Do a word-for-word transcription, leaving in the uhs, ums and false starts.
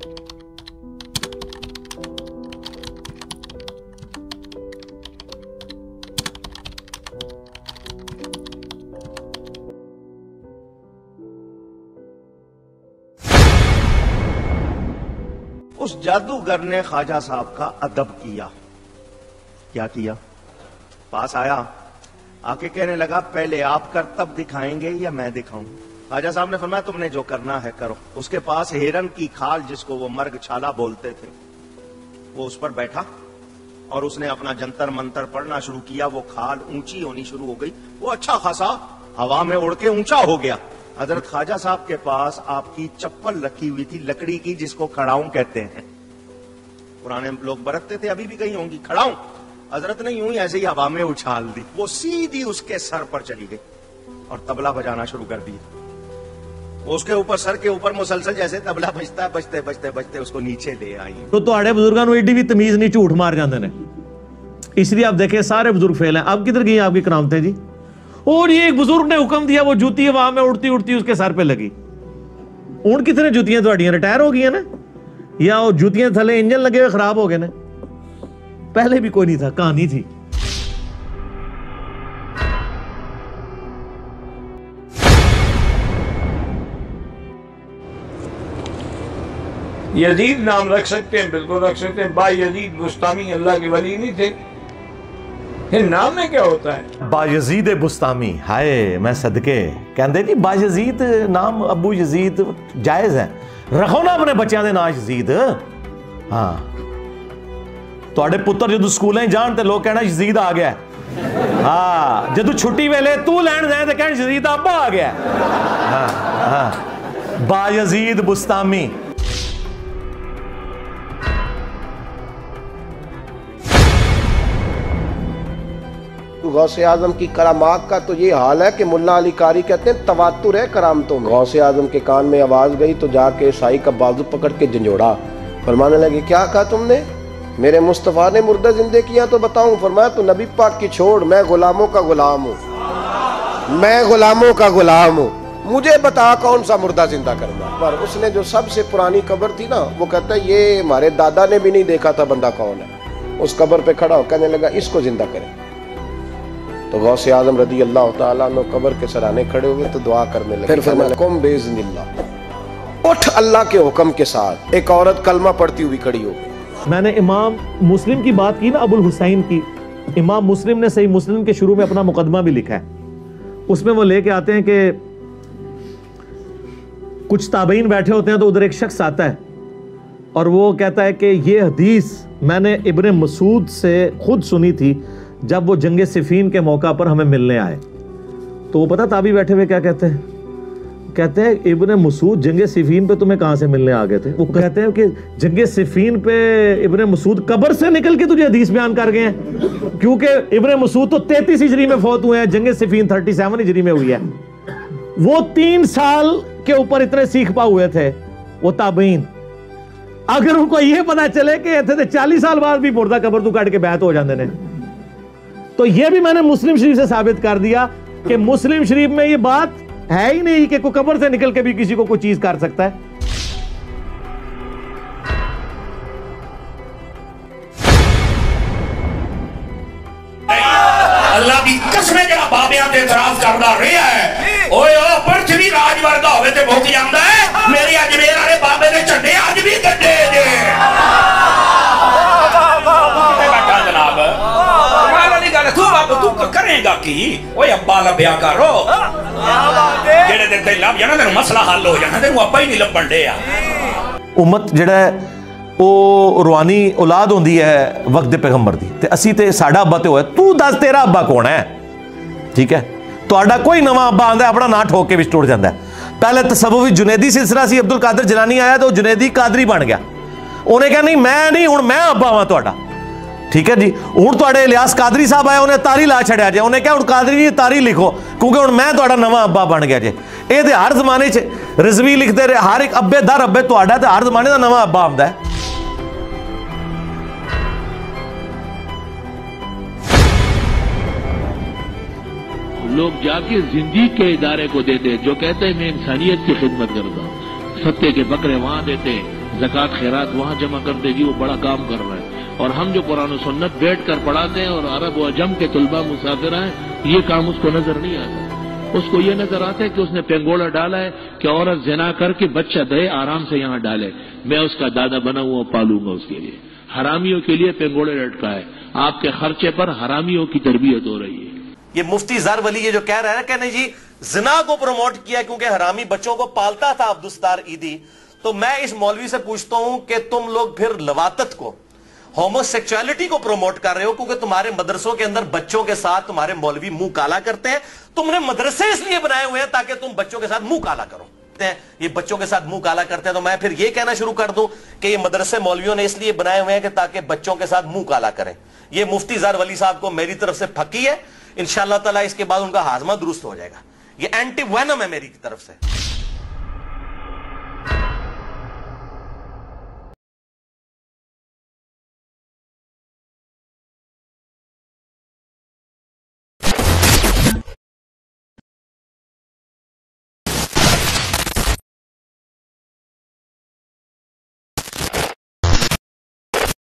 उस जादूगर ने ख्वाजा साहब का अदब किया। क्या किया? पास आया, आके कहने लगा पहले आप कर तब दिखाएंगे या मैं दिखाऊं? ख्वाजा साहब ने फरमाया तुमने जो करना है करो। उसके पास हिरन की खाल, जिसको वो मर्ग छाला बोलते थे, वो उस पर बैठा और उसने अपना जंतर मंतर पढ़ना शुरू किया। वो खाल ऊंची होनी शुरू हो गई, वो अच्छा खासा हवा में उड़ के ऊंचा हो गया। हजरत ख्वाजा साहब के पास आपकी चप्पल रखी हुई थी लकड़ी की, जिसको खड़ाऊं कहते हैं। पुराने लोग बरतते थे, अभी भी कहीं होंगी खड़ाऊं। हजरत ने यूं ही ऐसे ही हवा में उछाल दी, वो सीधी उसके सर पर चली गई और तबला बजाना शुरू कर दिया। उसके ऊपर, सर के ऊपर मुसलसल जैसे तबला बजता है, बजते बजते बजते उसको नीचे ले आई। तो तुहाडे बुजुर्गों को एडी भी तमीज नहीं, झूठ मार जाते हैं, इसलिए आप देखें सारे बुजुर्ग फेल हैं। अब किधर गई आपकी करामतें जी? और ये एक बुजुर्ग ने हुक्म दिया, वो जूती हवा में उड़ती उड़ती उसके सर पे लगी। उन कितने जुतियां थोड़ियां रिटायर हो गई है ना, या वो जुतियां थले इंजन लगे हुए खराब हो गए ना? पहले भी कोई नहीं था, कहानी थी। यजीद नाम रख सकते हैं, बिल्कुल रख सकते हैं। बा यजीद बुस्तामी अल्लाह के वली नहीं थे? नाम में क्या होता है? बायजीद बुस्तामी, हाय मैं सदके कहते जी बायजीद नाम अबू यजीद जायज है, रखो ना अपने बच्चों के नाम यजीद। हाँ, तुहाडे पुत्र जो स्कूल जान तो लोग कहना यजीद आ गया। हाँ, जो छुट्टी वेले तू लैन जाए तो कहना यजीद अब्बा आ गया। हाँ हाँ, बायजीद बुस्तामी। गौसे आजम की करामात का तो ये हाल है कि मुल्ला अली कारी कहते हैं तवातुर है करामतों में। गौसे आजम के कान में आवाज गई तो जाके साई का बाजू पकड़ के झंझोड़ा, फरमाने लगे क्या कहा तुमने? मेरे मुस्तफा ने मुर्दा जिंदे किया तो बताऊं? फरमाया तो नबी पाक की छोड़, मैं गुलामों का गुलाम हूँ, मैं गुलामों का गुलाम हूँ, मुझे बता कौन सा मुर्दा जिंदा करना। पर उसने जो सबसे पुरानी कब्र थी ना, वो कहता है ये हमारे दादा ने भी नहीं देखा था बंदा कौन है। उस कब्र पे खड़ा हो कहने लगा इसको जिंदा करें। तो गौसे आजम रदी अल्लाह ताला अन्हु कब्र के सराहने खड़े हुए तो दुआ करने लगे। फिर फरमाया कुम बेइज़्निल्लाह, उठ अल्लाह के हुक्म के साथ। एक औरत कलमा पढ़ती हुई खड़ी हो गई। मैंने इमाम मुस्लिम की बात की ना, अबुल हुसैन की। इमाम मुस्लिम ने सही मुस्लिम के शुरू में अपना मुकदमा भी लिखा है। उसमें वो लेके आते हैं कि कुछ ताबईन बैठे होते हैं तो उधर एक शख्स आता है और वो कहता है कि ये हदीस मैंने इब्ने मसूद से खुद सुनी थी जब वो जंगे सिफीन के मौका पर हमें मिलने आए। तो वो पता ताबी बैठे हुए क्या कहते हैं? कहते हैं इब्ने मसूद जंगे सिफीन पे तुम्हें कहां से मिलने आ गए थे? वो कहते हैं कि जंगे सिफीन पे इब्ने मसूद कब्र से निकल के तुझे हदीस बयान कर गए हैं, क्योंकि इब्ने मसूद तो तैंतीस हिजरी में फौत हुए हैं, जंगे सिफीन थर्टी सेवन हिजरी में हुई है। वो तीन साल के ऊपर इतने सीख पा हुए थे वो ताबईन। अगर उनको ये पता चले कि थे चालीस साल बाद भी मुर्दा कब्र तू काट के बैत हो जाते हैं, तो ये भी मैंने मुस्लिम शरीफ से साबित कर दिया कि मुस्लिम शरीफ में ये बात है ही नहीं कि कोई कब्र से निकल के भी किसी को कोई चीज कर सकता है। अल्लाह की कसम जरा बाबियां ते इतराज करदा रहा है, ओए ओ पृथ्वी राज वर्गा होवे ते मुक जांदा है। मेरे अजमेर वाले बाबे ने झंडे आज भी गड्डे जे जनाब वाली गल तू बाप तू करेगा की? ओए अब्बा लभ्या करो, जेड़े दिन ते लभ जाना तेनु मसला हल हो जाना, तेनु अब्बा ही नहीं लभण दे। उम्मत जेड़ा वो रूहानी औलाद होंदी है वक्त दे पैगंबर दी, ते असी ते साडा अब्बा ते होया। तू दस तेरा अब्बा कौन है? ठीक है, तुहाडा कोई नवा अब्बा आंदा अपना ना ठोक के विच टुट जांदा है। पहले तसव्वुफी जुनैदी सिलसिला सी, अब्दुल कादिर जिलानी आया तो जुनैदी कादरी बन गया। उन्हें कहा नहीं मैं नहीं, हुण मैं अब्बा वां तुहाडा। ठीक है जी, हुण तुहाडे इलियास कादरी साहब आए, उन्हें तारी ला छड़िया जे। उन्हें कहा हुण कादरी जी तारी लिखो क्योंकि हुण मैं तुहाडा नवा अब्बा बन गया जे। ये ते हर जमाने च रिजवी लिखते रहे, हर एक अब्बे दर अब्बे तुहाडा ते हर जमाने दा नवा अब्बा आंदा है। लोग जाके जिंदगी के इदारे को देते जो कहते हैं मैं इंसानियत की खिदमत करता हूं, सत्ते के बकरे वहां देते, ज़कात खैरात वहाँ जमा कर देगी, वो बड़ा काम कर रहा है। और हम जो कुरान और सुन्नत बैठ कर पढ़ाते हैं और अरब व अजम के तुलबा मुसाफिर हैं, ये काम उसको नजर नहीं आता। उसको ये नजर आता है कि उसने पेंगोड़ा डाला है कि औरत ज़िना करके बच्चा दे आराम से यहाँ डाले, मैं उसका दादा बना हुआ पालूंगा उसके लिए। हरामियों के लिए पेंगोड़े लटका है, आपके खर्चे पर हरामियों की तरबियत हो रही है। ये मुफ्ती ज़र वली ये जो कह रहा है ना, कहने जी जिना को प्रमोट किया क्योंकि हरामी बच्चों को पालता था अब्दुस्तार ईदी, तो मैं इस मौलवी से पूछता हूं कि तुम लोग फिर लवातत को, होमोसेक्सुअलिटी को प्रमोट कर रहे हो क्योंकि तुम्हारे मदरसों के अंदर बच्चों के साथ तुम्हारे मौलवी मुंह काला करते हैं। तुमने मदरसे इसलिए बनाए हुए हैं ताकि तुम बच्चों के साथ मुंह काला करो। ये बच्चों के साथ मुंह काला करते हैं, तो मैं फिर ये कहना शुरू कर दूं कि ये मदरसे मौलवियों ने इसलिए बनाए हुए हैं कि ताकि बच्चों के साथ मुंह काला करें। ये मुफ्ती ज़र वली साहब को मेरी तरफ से फकी है, इंशाअल्लाह ताला इसके बाद उनका हाजमा दुरुस्त हो जाएगा। ये एंटी वेनम है मेरी तरफ से।